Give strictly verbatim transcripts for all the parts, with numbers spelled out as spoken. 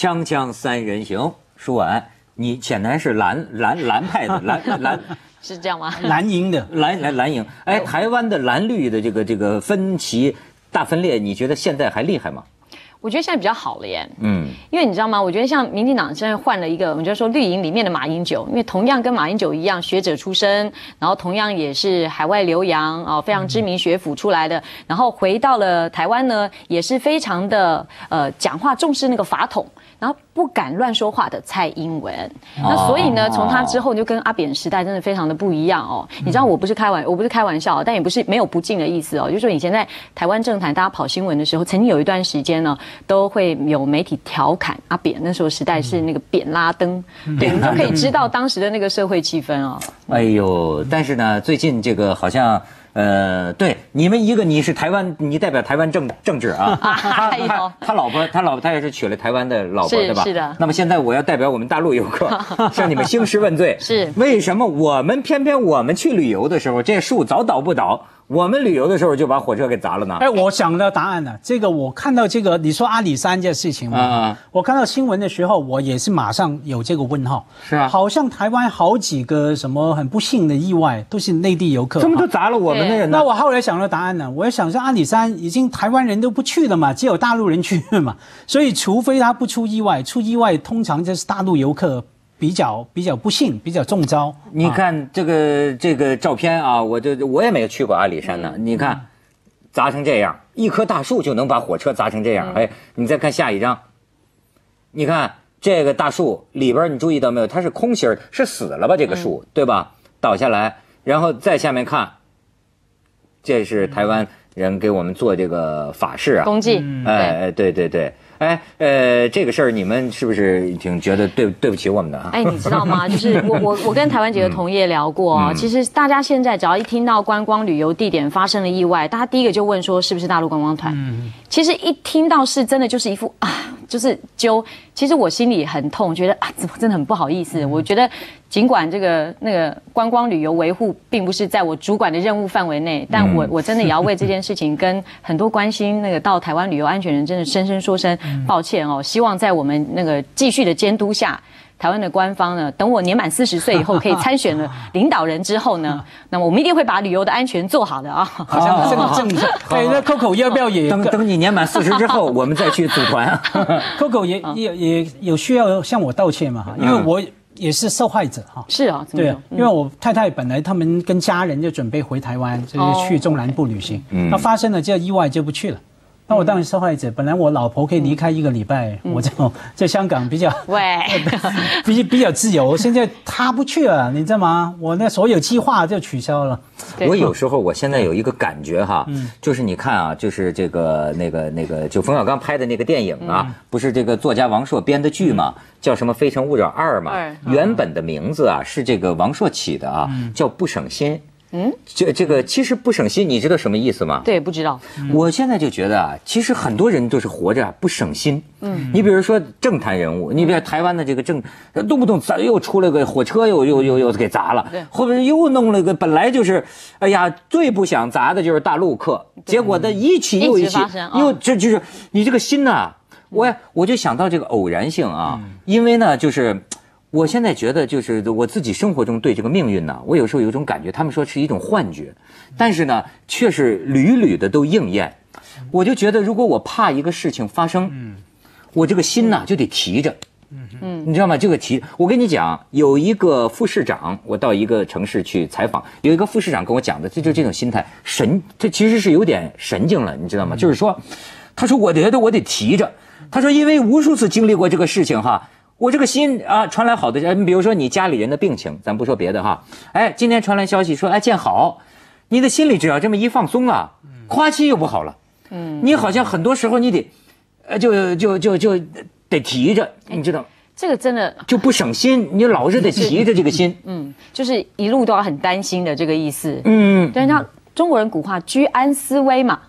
锵锵三人行，舒婉，你显然是蓝蓝蓝派的蓝蓝。 是这样吗？ 蓝营的蓝蓝蓝营，哎，台湾的蓝绿的这个这个分歧大分裂，你觉得现在还厉害吗？ 我觉得现在比较好了耶， 嗯， 因为你知道吗？我觉得像民进党现在换了一个，我们就说绿营里面的马英九，因为同样跟马英九一样学者出身，然后同样也是海外留洋啊、哦，非常知名学府出来的，然后回到了台湾呢，也是非常的呃讲话重视那个法统，然后不敢乱说话的蔡英文。那所以呢，从他之后就跟阿扁时代真的非常的不一样哦。你知道我不是开玩，我不是开玩笑，但也不是没有不敬的意思哦，就是说以前在台湾政坛大家跑新闻的时候，曾经有一段时间呢。都会有媒体调侃阿扁，那时候时代是那个扁拉登，对，你就可以知道当时的那个社会气氛哦。 哎呦，但是呢，最近这个好像。呃，对，你们一个你是台湾，你代表台湾政政治啊，他他他老婆，他老婆他也是娶了台湾的老婆，对吧？ 是的。 那么现在我要代表我们大陆游客向你们兴师问罪， 是为什么我们偏偏我们去旅游的时候，这树早倒不倒，我们旅游的时候就把火车给砸了呢？ 哎，我想到答案了。这个我看到这个，你说阿里山这事情嘛，啊、我看到新闻的时候，我也是马上有这个问号。 是啊， 好像台湾好几个什么很不幸的意外，都是内地游客， 怎么都砸了我们的人呢？ 那我后来想到答案呢，我想说阿里山已经台湾人都不去了嘛，只有大陆人去了嘛，所以除非他不出意外，出意外通常就是大陆游客。比较比较不幸，比较中招。 你看这个这个照片啊，我就我也没有去过阿里山呢。你看，砸成这样，一棵大树就能把火车砸成这样。哎，你再看下一张，你看这个大树里边，你注意到没有？它是空心儿，是死了吧？这个树对吧？倒下来，然后再下面看，这是台湾人给我们做这个法事啊， 公祭。 哎，对对对。哎，呃，这个事儿你们是不是挺觉得对对不起我们的啊？ 哎，你知道吗？就是我我我跟台湾几个同业聊过啊、哦嗯，其实大家现在只要一听到观光旅游地点发生了意外，大家第一个就问说是不是大陆观光团？嗯，其实一听到是真的就是一副啊，就是揪。其实我心里很痛，觉得啊，怎么真的很不好意思。我觉得尽管这个那个观光旅游维护并不是在我主管的任务范围内，但我我真的也要为这件事情跟很多关心那个到台湾旅游安全人真的深深说声抱歉哦。希望在我们那个继续的监督下，台湾的官方呢，等我年满四十岁以后可以参选了领导人之后呢，那么我们一定会把旅游的安全做好的啊。 好像这个政策，哎，那 Coco 要不要也等等你年满四十之后，我们再去组团啊。 Coco 也也也有需要向我道歉嘛？因为我也是受害者哈。 是啊， 对啊，因为我太太本来他们跟家人就准备回台湾，就是去中南部旅行，那发生了这意外就不去了。那我当然受害者，本来我老婆可以离开一个礼拜，嗯、我在在香港比较喂比比较自由，现在她不去了，你知道吗？我那所有计划就取消了。 我有时候我现在有一个感觉哈，嗯、就是你看啊，就是这个那个那个，就冯小刚拍的那个电影啊，嗯、不是这个作家王朔编的剧嘛，嗯、叫什么《非诚勿扰二》嘛，嗯、原本的名字啊是这个王朔起的啊，嗯、叫不省心。嗯，这这个其实不省心，你知道什么意思吗？ 对，不知道。 我现在就觉得啊，其实很多人都是活着不省心。嗯，你比如说政坛人物，你比如台湾的这个政，动不动砸又出了个火车，又又又又给砸了，后边又弄了个本来就是，哎呀，最不想砸的就是大陆客，结果的一起又一起，又这就是你这个心呐，我我就想到这个偶然性啊，因为呢就是。我现在觉得，就是我自己生活中对这个命运呢，我有时候有一种感觉，他们说是一种幻觉，但是呢，却是屡屡的都应验。我就觉得，如果我怕一个事情发生，我这个心呐就得提着，嗯，你知道吗？这个提，我跟你讲，有一个副市长，我到一个城市去采访，有一个副市长跟我讲的，这就这种心态，神，这其实是有点神经了，你知道吗？就是说，他说我觉得我得提着，他说因为无数次经历过这个事情哈。我这个心啊，传来好的人，比如说你家里人的病情，咱不说别的哈，哎，今天传来消息说，哎，见好，你的心里只要这么一放松啊，夸期又不好了，嗯，你好像很多时候你得，呃，就就就就得提着，你知道吗？ 这个真的就不省心，你老是得提着这个心， 嗯，就是一路都要很担心的这个意思，嗯，对，那中国人古话居安思危嘛。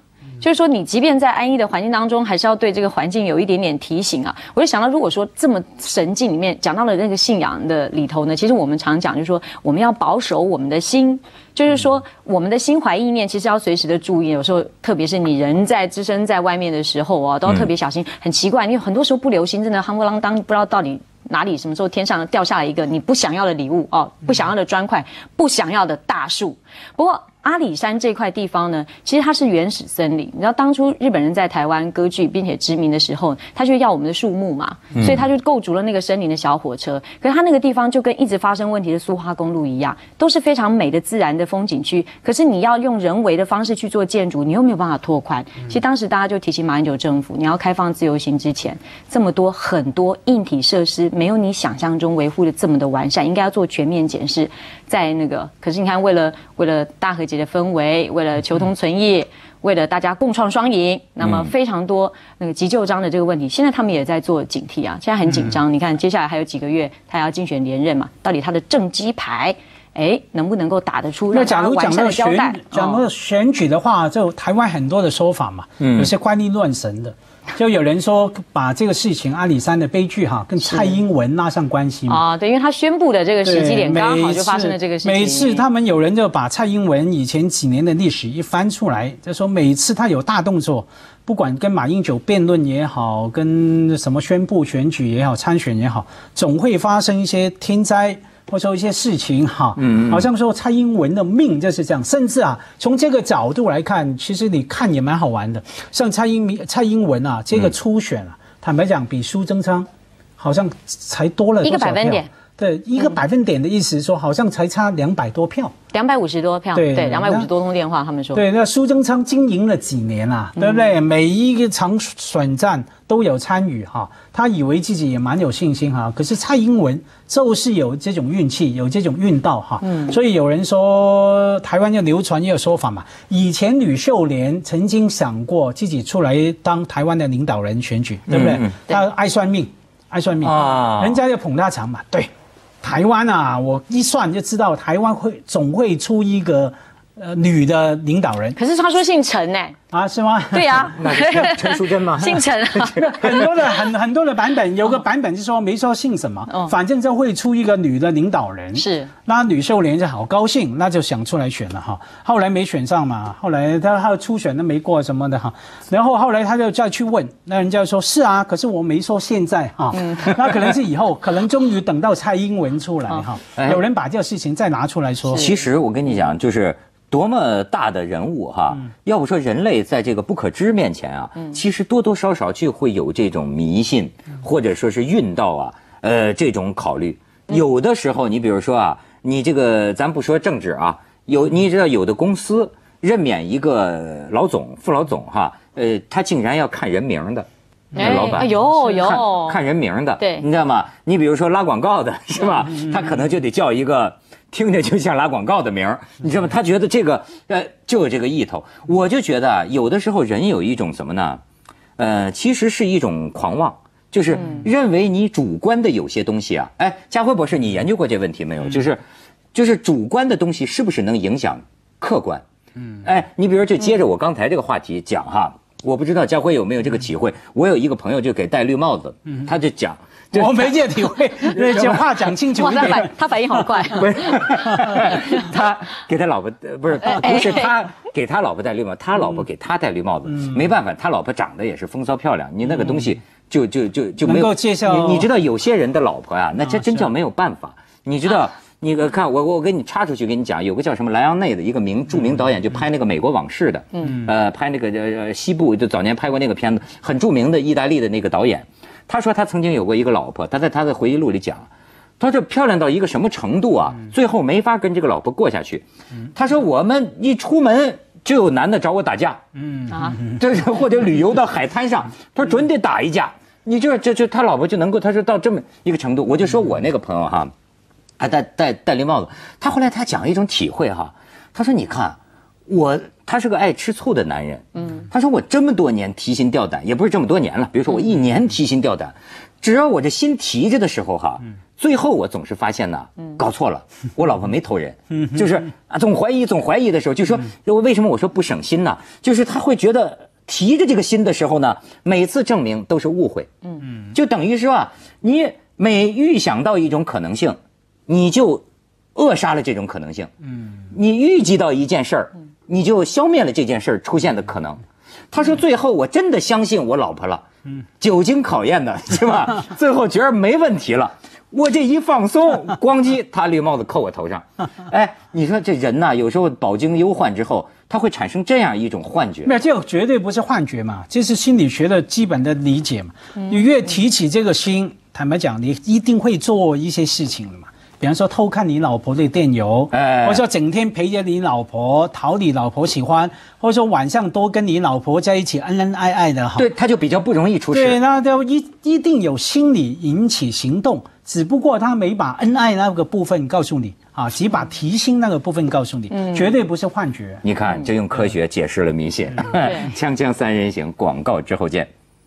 就是说你即便在安逸的环境当中，还是要对这个环境有一点点提醒啊。我就想到，如果说这么神境里面讲到了那个信仰的里头呢，其实我们常讲就是说，我们要保守我们的心。就是说，我们的心怀意念其实要随时的注意，有时候特别是你人在置身在外面的时候啊，都要特别小心。很奇怪，因为很多时候不留心，真的夯不啷当，不知道到底哪里什么时候天上掉下来一个你不想要的礼物哦，不想要的砖块，不想要的大树。不过阿里山这块地方呢，其实它是原始森林。你知道当初日本人在台湾割据并且殖民的时候，他就要我们的树木嘛，所以他就构筑了那个森林的小火车。可是他那个地方就跟一直发生问题的苏花公路一样，都是非常美的自然的风景区。可是你要用人为的方式去做建筑，你又没有办法拓宽。其实当时大家就提醒马英九政府，你要开放自由行之前，这么多很多硬体设施没有你想象中维护的这么的完善，应该要做全面检视。在那个，可是你看，为了为了大和解的氛围，为了求同存异，为了大家共创双赢，那么非常多那个急救章的这个问题，现在他们也在做警惕啊，现在很紧张。你看，接下来还有几个月，他要竞选连任嘛，到底他的政绩牌，哎，能不能够打得出？ 那假如讲到选，讲到选举的话，就台湾很多的说法嘛，有些怪力乱神的。就有人说把这个事情阿里山的悲剧哈跟蔡英文拉上关系嘛？ 啊，对，因为他宣布的这个时机点刚好就发生了这个事情。 每次他们有人就把蔡英文以前几年的历史一翻出来，就说每次他有大动作，不管跟马英九辩论也好，跟什么宣布选举也好，参选也好，总会发生一些天灾。或者说一些事情哈，嗯，好像说蔡英文的命就是这样，甚至啊，从这个角度来看，其实你看也蛮好玩的。像蔡英蔡英文啊，这个初选啊，嗯、坦白讲，比苏贞昌好像才多了多少票？ 一个百分点。 对，一个百分点的意思是说，好像才差两百多票， 两百五十多票，对，两百五十多通电话，他们说。 对，那苏贞昌经营了几年啊，对不对？嗯、每一个场选战都有参与哈，他以为自己也蛮有信心哈。可是蔡英文就是有这种运气，有这种运道哈。嗯，所以有人说，台湾要流传一个说法嘛，以前吕秀莲曾经想过自己出来当台湾的领导人选举，对不对？嗯、他爱算命，爱算命啊，人家就捧他场嘛，对。台湾啊，我一算就知道台湾会总会出一个呃女的领导人。 可是他说姓陈哎。 啊，是吗？ 对呀、啊， 那是陈淑贞吗？ 姓陈、啊， 很多的很很多的版本，有个版本是说没说姓什么，哦、反正就会出一个女的领导人。 是， 那吕秀莲就好高兴，那就想出来选了哈。后来没选上嘛，后来他他初选都没过什么的哈。然后后来他就再去问，那人家说是啊，可是我没说现在哈，嗯、那可能是以后，可能终于等到蔡英文出来哈，哦、有人把这个事情再拿出来说。 其实我跟你讲，就是。多么大的人物哈！嗯、要不说人类在这个不可知面前啊，嗯、其实多多少少就会有这种迷信，嗯、或者说是运道啊，呃，这种考虑。嗯、有的时候，你比如说啊，你这个咱不说政治啊，有你知道有的公司任免一个老总、副老总哈，呃，他竟然要看人名的。那老板有有看看人名的， 对， 你知道吗？你比如说拉广告的是吧？嗯、他可能就得叫一个。听着就像拉广告的名儿，你知道吗？他觉得这个呃就有这个意头。我就觉得啊，有的时候人有一种什么呢？呃，其实是一种狂妄，就是认为你主观的有些东西啊。哎，家辉博士，你研究过这问题没有？就是就是主观的东西是不是能影响客观？嗯，哎，你比如就接着我刚才这个话题讲哈，我不知道家辉有没有这个体会。我有一个朋友就给戴绿帽子，他就讲。 我没这体会，讲话讲清楚一点。 他他反应好快。 不是，他给他老婆不是不是他给他老婆戴绿帽，他老婆给他戴绿帽子，没办法，他老婆长得也是风骚漂亮，你那个东西就就就就没有介绍。 你你知道有些人的老婆啊，那这真叫没有办法。你知道，你看我我给你插出去给你讲，有个叫什么莱昂内的一个名著名导演，就拍那个美国往事的，嗯呃拍那个呃西部就早年拍过那个片子，很著名的意大利的那个导演。他说他曾经有过一个老婆，他在他的回忆录里讲，他说漂亮到一个什么程度啊，最后没法跟这个老婆过下去。他说我们一出门就有男的找我打架，嗯啊，就是或者旅游到海滩上，他说准得打一架。你这这这他老婆就能够，他说到这么一个程度。我就说我那个朋友哈，还戴戴戴绿帽子，他后来他讲一种体会哈，他说你看我。他是个爱吃醋的男人，嗯，他说我这么多年提心吊胆，也不是这么多年了，比如说我一年提心吊胆，只要我这心提着的时候哈，最后我总是发现呢，搞错了，我老婆没偷人，就是啊总怀疑总怀疑的时候，就说我为什么我说不省心呢？就是他会觉得提着这个心的时候呢，每次证明都是误会。嗯，就等于说啊，你每预想到一种可能性，你就扼杀了这种可能性。嗯，你预计到一件事儿，你就消灭了这件事儿出现的可能。他说最后我真的相信我老婆了，嗯，久经考验的是吧？最后觉得没问题了。我这一放松，咣叽，他绿帽子扣我头上。哎，你说这人呐，有时候饱经忧患之后，他会产生这样一种幻觉。 没有，这个绝对不是幻觉嘛，这是心理学的基本的理解嘛。你越提起这个心，坦白讲，你一定会做一些事情的嘛。比方说偷看你老婆的电邮，哎，或者说整天陪着你老婆，讨你老婆喜欢，或者说晚上多跟你老婆在一起恩恩爱爱的， 对，他就比较不容易出事。 对，那就一一定有心理引起行动，只不过他没把恩爱那个部分告诉你啊，只把提心那个部分告诉你，嗯、绝对不是幻觉。 你看，这用科学解释了迷信。锵锵三人行，广告之后见。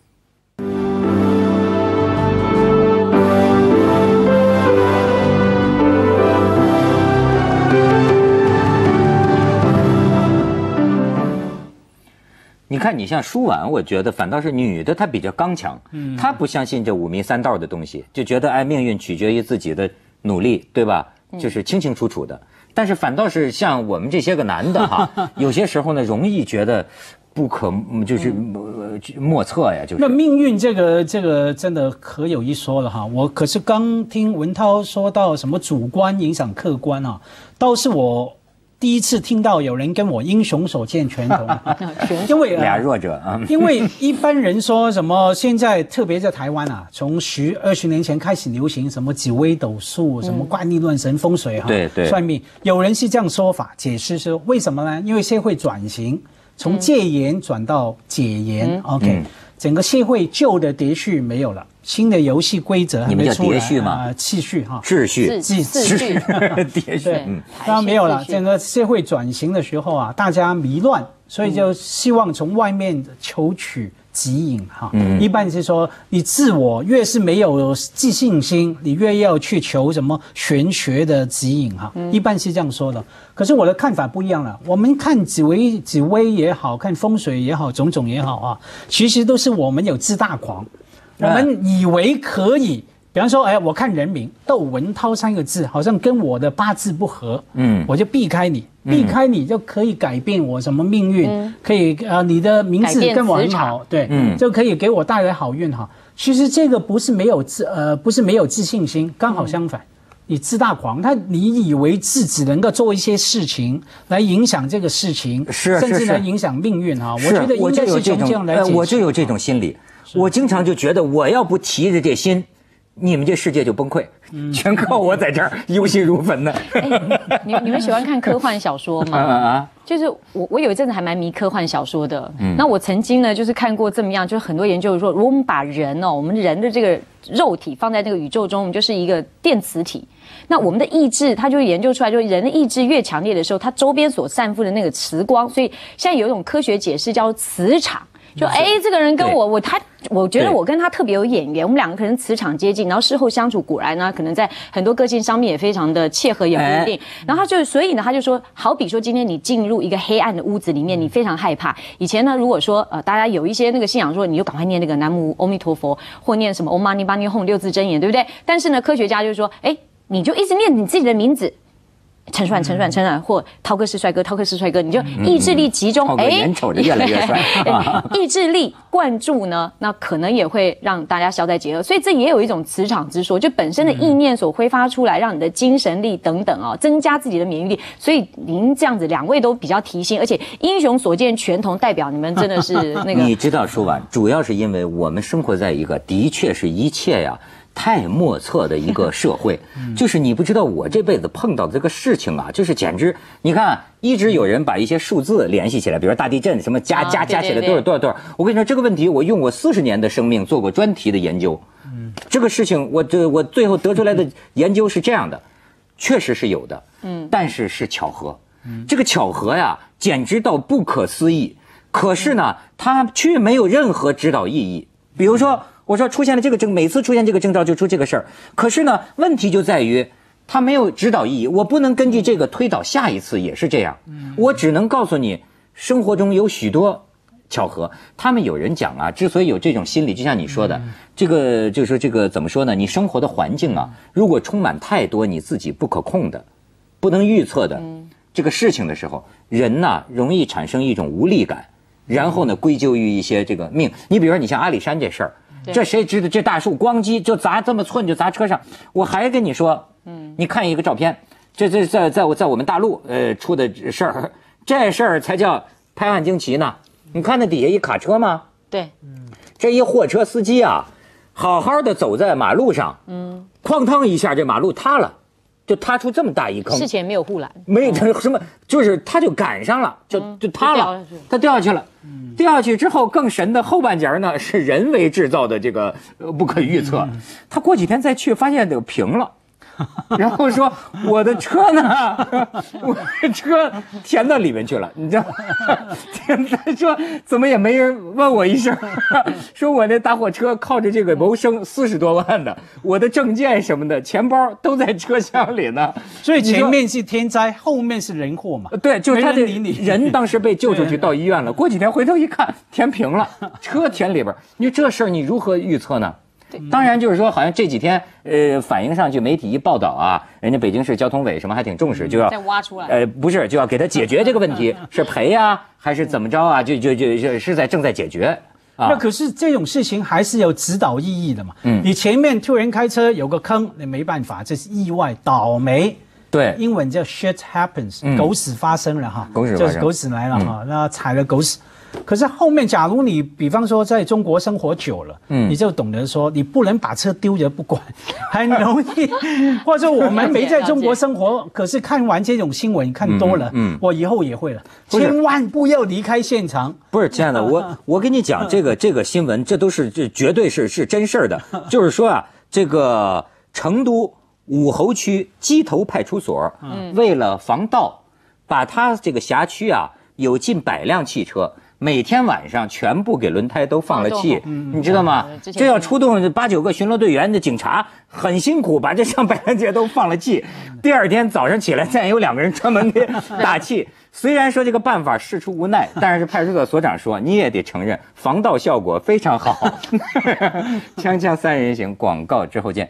你看，你像舒婉，我觉得反倒是女的，她比较刚强，嗯，她不相信这五迷三道的东西，就觉得哎，命运取决于自己的努力，对吧？就是清清楚楚的。但是反倒是像我们这些个男的哈，有些时候呢，容易觉得不可，就是莫测呀，就是。 那命运这个这个真的可有一说了哈。我可是刚听文涛说到什么主观影响客观啊，倒是我。第一次听到有人跟我英雄所见全同，因为、呃、 俩弱者啊， 因为一般人说什么现在特别在台湾啊，从十二十年前开始流行什么紫微斗数、什么怪力乱神、风水哈、 对对， 算命，有人是这样说法，解释说为什么呢？因为社会转型，从戒严转到解严、嗯、，OK，、嗯、整个社会旧的秩序没有了。新的游戏规则还没出来， 你们叫秩序吗？ 啊、呃，秩序哈， 秩序， 秩秩序， 秩序。 嗯，当然没有了。整个社会转型的时候啊，大家迷乱，所以就希望从外面求取指引哈。嗯，一般是说，你自我越是没有自信心，你越要去求什么玄学的指引哈。嗯，一般是这样说的。可是我的看法不一样了。我们看紫微、紫微也好看风水也好，种种也好啊，其实都是我们有自大狂。我们以为可以，比方说，哎，我看人名窦文涛三个字，好像跟我的八字不合，嗯，我就避开你，避开你就可以改变我什么命运，嗯、可以呃，你的名字跟我很好，对，嗯，就可以给我带来好运哈。其实这个不是没有自呃，不是没有自信心，刚好相反。嗯，你自大狂，他你以为自己能够做一些事情来影响这个事情， 是甚至来影响命运哈。我觉得应该是从这样来解释。 我就有这种心理。我经常就觉得，我要不提着这心，你们这世界就崩溃，嗯、全靠我在这儿忧心如焚呢。 哎，你你们喜欢看科幻小说吗？啊，就是我我有一阵子还蛮迷科幻小说的。嗯，那我曾经呢，就是看过这么样，就是很多研究说，如果我们把人哦，我们人的这个肉体放在那个宇宙中，我们就是一个电磁体。那我们的意志，它就研究出来，就是人的意志越强烈的时候，它周边所散布的那个磁光，所以现在有一种科学解释叫磁场。就哎，这个人跟我我他，我觉得我跟他特别有眼缘，我们两个可能磁场接近，然后事后相处果然呢，可能在很多个性上面也非常的切合，也不一定。然后他就所以呢，他就说，好比说今天你进入一个黑暗的屋子里面，你非常害怕。以前呢，如果说呃大家有一些那个信仰说，你就赶快念那个南无阿弥陀佛，或念什么唵嘛呢叭咪吽六字真言，对不对？但是呢，科学家就说，哎，你就一直念你自己的名字。陈帅，陈帅，陈帅，或涛哥是帅哥，涛哥是帅哥，你就意志力集中，哎、嗯， 眼瞅着越来越帅， 意志力灌注呢，那可能也会让大家消灾解厄，所以这也有一种磁场之说，就本身的意念所挥发出来，让你的精神力等等哦，增加自己的免疫力。所以您这样子，两位都比较提心，而且英雄所见全同，代表你们真的是那个。 你知道，舒婉，主要是因为我们生活在一个的确是一切呀。太莫测的一个社会，就是你不知道我这辈子碰到的这个事情啊，就是简直，你看，一直有人把一些数字联系起来，比如大地震什么加加加起来多少多少多少。我跟你说这个问题，我用我四十年的生命做过专题的研究。嗯，这个事情我这我最后得出来的研究是这样的，确实是有的。嗯，但是是巧合。嗯，这个巧合呀，简直到不可思议。可是呢，它却没有任何指导意义。比如说。我说出现了这个征，每次出现这个征兆就出这个事儿。可是呢，问题就在于它没有指导意义，我不能根据这个推导下一次也是这样。我只能告诉你，生活中有许多巧合。他们有人讲啊，之所以有这种心理，就像你说的，这个就是这个怎么说呢？你生活的环境啊，如果充满太多你自己不可控的、不能预测的这个事情的时候，人呐容易产生一种无力感，然后呢归咎于一些这个命。你比如说，你像阿里山这事儿，这谁知道？这大树咣叽就砸这么寸就砸车上。我还跟你说，嗯，你看一个照片，这这在在我在我们大陆呃出的事儿，这事儿才叫拍案惊奇呢。你看那底下一卡车吗？ 对， 这一货车司机啊，好好的走在马路上，嗯，哐当一下，这马路塌了，就塌出这么大一坑。 事前没有护栏， 没有什么，就是他就赶上了，就就塌了，他掉下去了。掉下去之后，更神的后半截呢是人为制造的，这个不可预测。他过几天再去，发现就平了。然后说我的车呢？我的车填到里面去了，你知道？他说怎么也没人问我一声，说我那大货车靠着这个谋生，四十多万的，我的证件什么的，钱包都在车厢里呢。 所以前面是天灾，后面是人祸嘛？ 对，就是他的人当时被救出去到医院了，过几天回头一看，填平了，车填里边。你说这事儿你如何预测呢？当然，就是说，好像这几天，呃，反映上去，媒体一报道啊，人家北京市交通委什么还挺重视，就要再挖出来。 呃，不是，就要给他解决这个问题，是赔呀，还是怎么着啊？就就就就是在正在解决。啊、 那可是这种事情还是有指导意义的嘛。嗯，你前面突然开车有个坑，你没办法，这是意外倒霉。 对， 英文叫 shit happens，、嗯、狗屎发生了哈， 狗屎就是狗屎来了哈，嗯、那踩了狗屎。可是后面，假如你比方说在中国生活久了，嗯，你就懂得说，你不能把车丢着不管，很容易。或者我们没在中国生活，可是看完这种新闻看多了，嗯，嗯我以后也会了，千万不要离开现场。 不是，亲爱的，我我跟你讲，这个这个新闻，这都是这绝对是是真事儿的。就是说啊，这个成都武侯区鸡头派出所，嗯，为了防盗，把他这个辖区啊有近百辆汽车。每天晚上全部给轮胎都放了气，你知道吗？这要出动八九个巡逻队员的警察，很辛苦，把这上百辆车都放了气。第二天早上起来，再有两个人专门给打气。虽然说这个办法事出无奈，但是派出所所长说，你也得承认防盗效果非常好。锵锵三人行，广告之后见。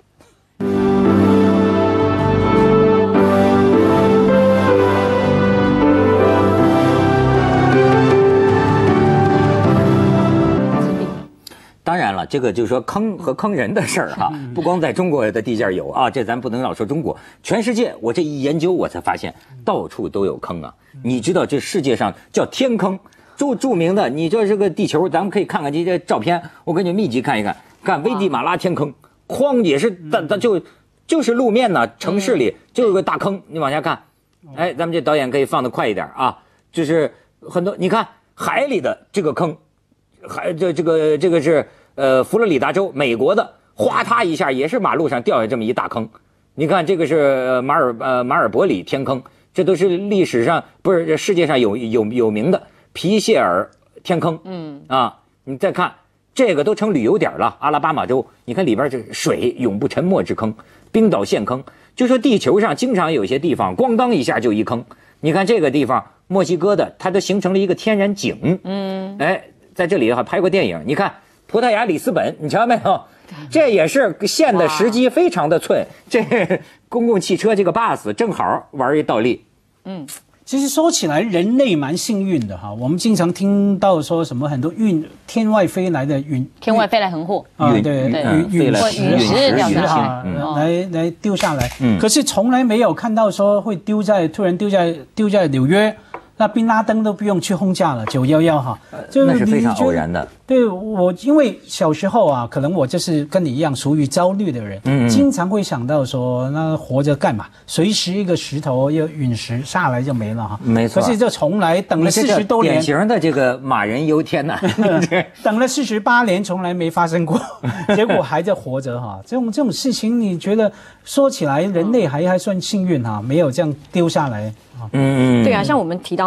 当然了，这个就是说坑和坑人的事儿哈，不光在中国的地界有啊，这咱不能老说中国，全世界我这一研究，我才发现到处都有坑啊。你知道这世界上叫天坑，著著名的，你这是个地球，咱们可以看看这些照片，我给你密集看一看，看危地马拉天坑，哐也是，它它就就是路面呢，城市里就有个大坑，你往下看，哎，咱们这导演可以放得快一点啊，就是很多，你看海里的这个坑。还这这个这个是呃佛罗里达州美国的，哗嗒一下也是马路上掉下这么一大坑。你看这个是马尔呃马尔伯里天坑，这都是历史上不是世界上有有有名的皮谢尔天坑。嗯啊，你再看这个都成旅游点了，阿拉巴马州，你看里边这水永不沉没之坑，冰岛陷坑。就说地球上经常有些地方咣当一下就一坑，你看这个地方墨西哥的，它都形成了一个天然井。嗯，哎。在这里还拍过电影，你看葡萄牙里斯本，你瞧没有？这也是陷的时机非常的寸。这公共汽车这个 bus 正好玩一倒立。嗯， 其实说起来，人类蛮幸运的哈。我们经常听到说什么很多运天外飞来的陨， 天外飞来横祸啊，对，陨陨石陨石这样哈，来来丢下来。嗯，可是从来没有看到说会丢在突然丢在丢在纽约。那宾拉登都不用去轰炸了，九一一哈， 就那是非常偶然的。 对我，因为小时候啊，可能我就是跟你一样属于焦虑的人，嗯，经常会想到说，那活着干嘛？随时一个石头、一个陨石下来就没了哈。 没错。 可是这从来等了四十多年， 典型的这个马人忧天呐、啊， 等了四十八年，从来没发生过，结果还在活着哈。这种这种事情，你觉得说起来，人类还还算幸运哈，没有这样丢下来。 嗯，对啊，像我们提到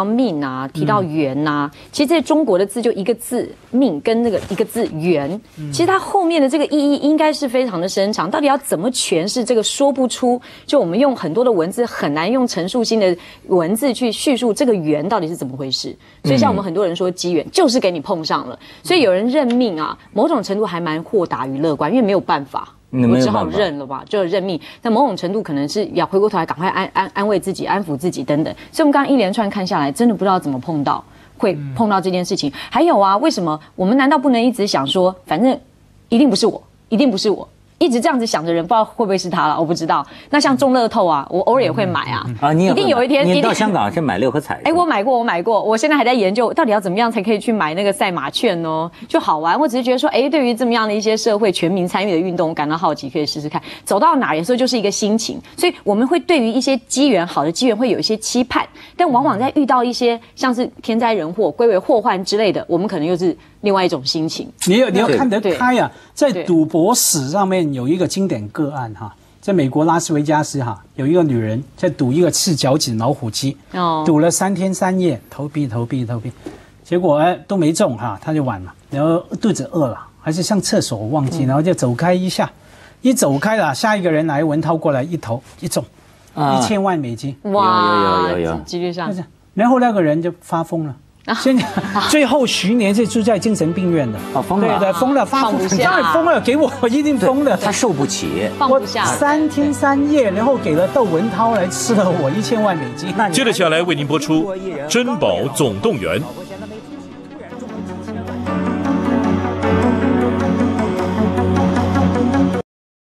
到命啊，提到缘呐、啊，其实这中国的字就一个字命跟那个一个字缘，其实它后面的这个意义应该是非常的深长，到底要怎么诠释这个说不出，就我们用很多的文字很难用陈述性的文字去叙述这个缘到底是怎么回事。所以像我们很多人说机缘就是给你碰上了，所以有人认命啊，某种程度还蛮豁达与乐观，因为没有办法。我只好认了吧，就认命。但某种程度可能是要回过头来赶快安安安慰自己、安抚自己等等。所以我们刚刚一连串看下来，真的不知道怎么碰到，会碰到这件事情。还有啊，为什么我们难道不能一直想说，反正一定不是我，一定不是我？一直这样子想的人，不知道会不会是他了，我不知道。那像中乐透啊，我偶尔也会买啊。 啊，你也一定有一天， 你到香港是买六合彩？ 哎，我买过，我买过。我现在还在研究，到底要怎么样才可以去买那个赛马券呢？就好玩。我只是觉得说，哎，对于这么样的一些社会全民参与的运动，我感到好奇，可以试试看。走到哪有时候就是一个心情，所以我们会对于一些机缘好的机缘会有一些期盼，但往往在遇到一些像是天灾人祸、归为祸患之类的，我们可能又是另外一种心情。 你有你要看得开啊，在赌博史上面有一个经典个案哈，在美国拉斯维加斯哈，有一个女人在赌一个赤脚趾老虎机，哦，赌了三天三夜，投币投币投币，结果哎都没中哈，她就完了，然后肚子饿了，还是上厕所我忘记，然后就走开一下，一走开了，下一个人来文涛过来一投一中，啊、一千万美金， 哇，有有有有，几率上， 然后那个人就发疯了。现在最后十年是住在精神病院的， 哦，疯了， 对对，疯了，发疯，当然疯了，给我我一定疯了， 他受不起， 放不下， 三天三夜，然后给了窦文涛来吃了我一千万美金。 接着下来为您播出《珍宝总动员》。